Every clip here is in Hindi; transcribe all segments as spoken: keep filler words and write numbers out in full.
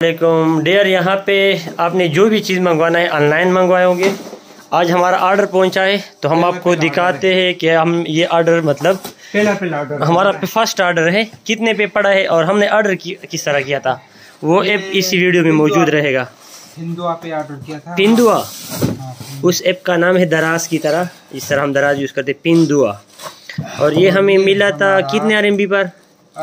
वालेकुम डियर, यहाँ पे आपने जो भी चीज़ मंगवाना है ऑनलाइन मंगवाए होंगे। आज हमारा ऑर्डर पहुँचा है तो हम आपको दिखाते हैं कि हम ये ऑर्डर मतलब पहला पहला ऑर्डर हमारा फर्स्ट ऑर्डर है, कितने पे पड़ा है और हमने ऑर्डर की, किस तरह किया था, वो ऐप इस वीडियो में मौजूद रहेगा। पिंदुआ पे ऑर्डर किया था। पिंदुआ, उस ऐप का नाम है दराज की तरह, इस तरह हम दराज यूज़ करते पिंदुआ। और ये हमें मिला था कितने आर एम बी पर?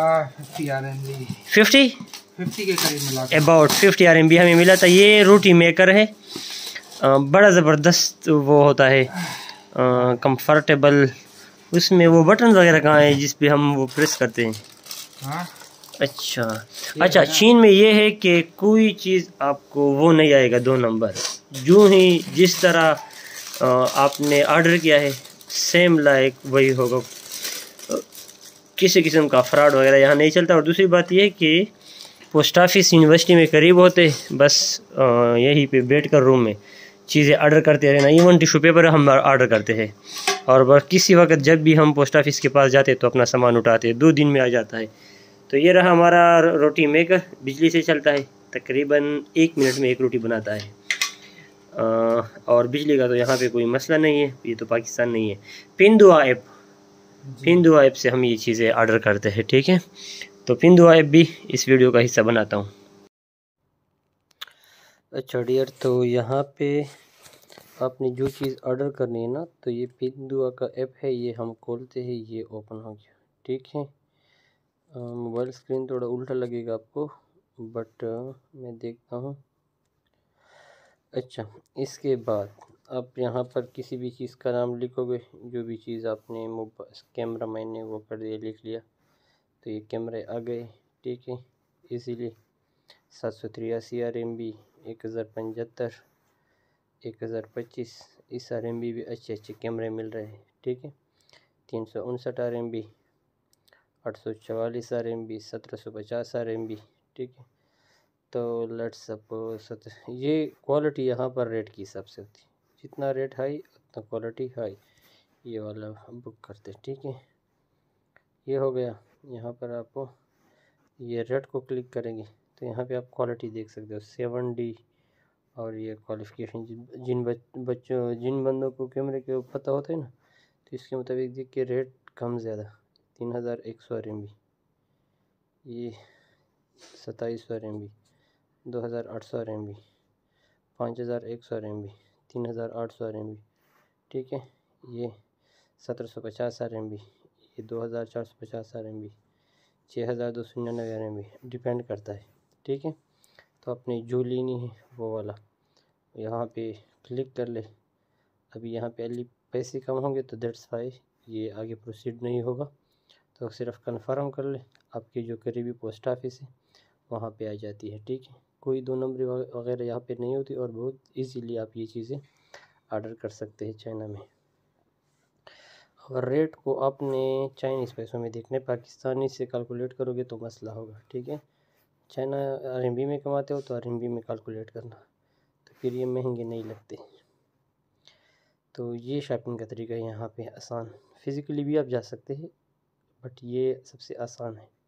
फिफ्टी फिफ्टी के करीब मिला, about fifty R M B हमें मिला था। ये रोटी मेकर है, आ, बड़ा ज़बरदस्त वो होता है, कंफर्टेबल। उसमें वो बटन वगैरह कहाँ है जिस पे हम वो प्रेस करते हैं? हाँ? अच्छा अच्छा, चीन में ये है कि कोई चीज़ आपको वो नहीं आएगा दो नंबर, जो ही जिस तरह आ, आपने ऑर्डर किया है सेम लाइक वही होगा। किसी किस्म का फ्रॉड वगैरह यहाँ नहीं चलता। और दूसरी बात यह कि पोस्ट ऑफिस यूनिवर्सिटी में करीब होते, बस यहीं पे बैठ कर रूम में चीज़ें ऑर्डर करते रहना। इवन टिशू पेपर हम ऑर्डर करते हैं, और बस किसी वक्त जब भी हम पोस्ट ऑफिस के पास जाते तो अपना सामान उठाते हैं, दो दिन में आ जाता है। तो ये रहा हमारा रोटी मेकर, बिजली से चलता है, तकरीबन एक मिनट में एक रोटी बनाता है। आ, और बिजली का तो यहाँ पे कोई मसला नहीं है, ये तो पाकिस्तान नहीं है। पिंदुआ ऐप, पिंदुआ ऐप से हम ये चीज़ें ऑर्डर करते हैं, ठीक है। तो पिंदुआ ऐप भी इस वीडियो का हिस्सा बनाता हूँ। अच्छा डियर, तो यहाँ पे आपने जो चीज़ ऑर्डर करनी है ना, तो ये पिंदुआ का ऐप है, ये हम खोलते हैं, ये ओपन हो गया, ठीक है। मोबाइल स्क्रीन थोड़ा उल्टा लगेगा आपको, बट मैं देखता हूँ। अच्छा, इसके बाद आप यहाँ पर किसी भी चीज़ का नाम लिखोगे, जो भी चीज़ आपने मोबाइल कैमरा मैंने वो कर दिया, लिख लिया, तो ये कैमरे आ गए, ठीक है। इसीलिए सात सौ तिरासी आर एम बी, एक हज़ार पचहत्तर, एक हज़ार पच्चीस, इस आर एम बी भी अच्छे अच्छे कैमरे मिल रहे हैं, ठीक है। तीन सौ उनसठ आर एम बी, आठ सौ चवालीस आर एम बी, सत्रह सौ पचास आर एम बी, ठीक है। तो लेट्स सपोज ये क्वालिटी यहाँ पर रेट की हिसाब से होती है, जितना रेट हाई उतना क्वालिटी हाई। ये वाला बुक करते, ठीक है। ये हो गया। यहाँ पर आपको ये रेट को क्लिक करेंगे तो यहाँ पे आप क्वालिटी देख सकते हो, सेवन डी। और ये क्वालिफिकेशन जिन बच्चों जिन बंदों को कैमरे के पता होता है ना, तो इसके मुताबिक देख के रेट कम ज़्यादा, तीन हज़ार एक सौ आर एम बी, ये सत्ताईस सौ आर एम बी, दो हज़ार आठ सौ आर एम बी, पाँच हज़ार एक सौ आर एम बी, तीन हज़ार आठ सौ आर एम बी, ठीक है। ये सत्रह सौ पचास आर एम बी, ये दो हज़ार चार सौ पचास आर एम बी, छः हज़ार दो सौ निन्यानवे आर एम बी, डिपेंड करता है, ठीक है। तो अपनी जो लेनी है वो वाला यहाँ पे क्लिक कर ले। अभी यहाँ पे अली पैसे कम होंगे तो दैट्स वाई ये आगे प्रोसीड नहीं होगा, तो सिर्फ कंफर्म कर ले। आपकी जो करीबी पोस्ट ऑफिस है वहाँ पे आ जाती है, ठीक है। कोई दो नंबरी वगैरह यहाँ पे नहीं होती, और बहुत इजीली आप ये चीज़ें ऑर्डर कर सकते हैं चाइना में। और रेट को आपने चाइनीज़ पैसों में देखने, पाकिस्तानी से कैलकुलेट करोगे तो मसला होगा, ठीक है। चाइना आर एम बी में कमाते हो तो आर एम बी में कैलकुलेट करना, तो फिर ये महंगे नहीं लगते। तो ये शॉपिंग का तरीका है यहाँ पे आसान। फिज़िकली भी आप जा सकते हैं, बट ये सबसे आसान है।